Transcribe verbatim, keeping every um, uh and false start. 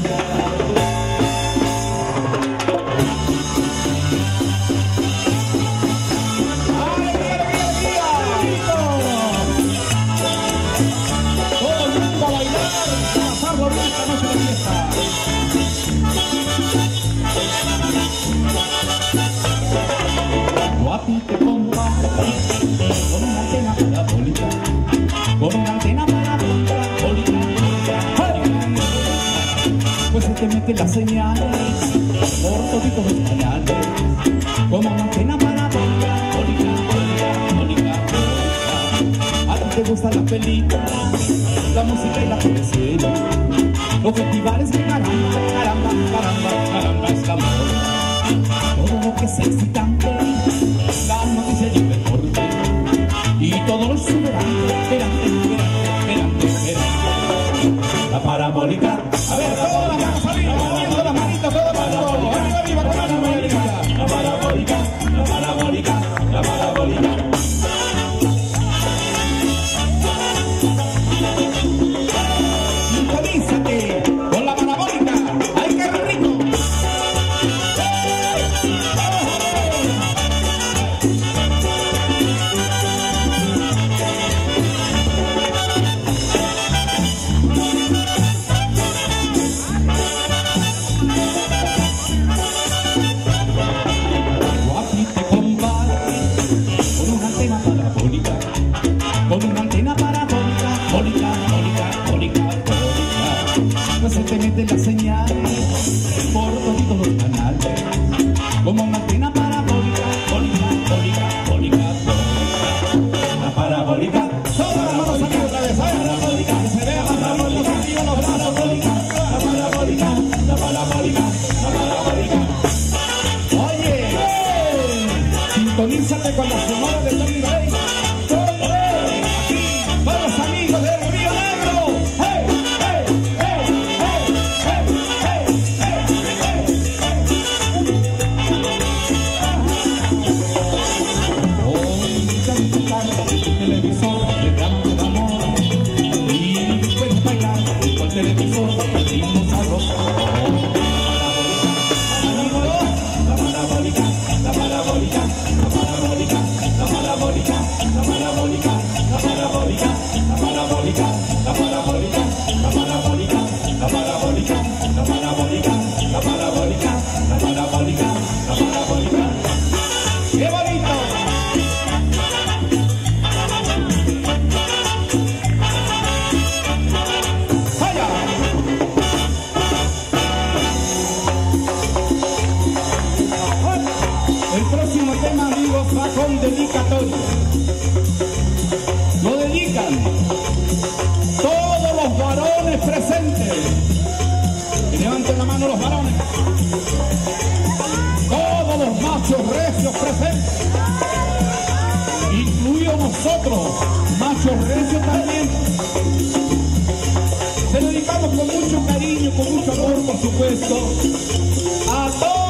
Con una antena parabólica, pues se te mete las señales por toditos los canales. Como una antena parabólica, a ti te gustan las películas, la música y la poesía, los festivales que caramba, caramba, caramba, caramba es la moda. Todo lo que es excitante, la noticia y el deporte, y todo lo exuberante, esperante, esperante, esperante, esperante. La parabólica, a ver, toda la mano, arriba, moviendo la manita, todo el mundo, arriba, arriba, con la parabólica. La parabólica, la parabólica, la parabólica. Sintonízate con la parabólica, ¡ay, qué rico! Con una antena parabólica, bólica, bólica, bólica, bólica, pues se te meten las señales por todos los canales. Como una antena parabólica, bólica, bólica, bólica, bólica. La parabólica, todas las manos aquí otra vez, la parabólica, que se vea la parabólica, arriba la parabólica, la parabólica, la parabólica, la parabólica. Oye, sintonízate con la sonora de Tony Rey. Televisor, ritmo sabroso. La parabólica, la parabólica, la parabólica, la parabólica, la parabólica, la parabólica, la parabólica, la parabólica, la parabólica, la parabólica, la parabólica, la parabólica, la parabólica, la parabólica. ¡Qué bonito! El próximo tema, amigos, va con dedicatoria. Lo dedican todos los varones presentes. Que levanten la mano los varones. Todos los machos recios presentes. Incluidos nosotros, machos recios también. Se lo dedicamos con mucho cariño, con mucho amor, por supuesto, a todos.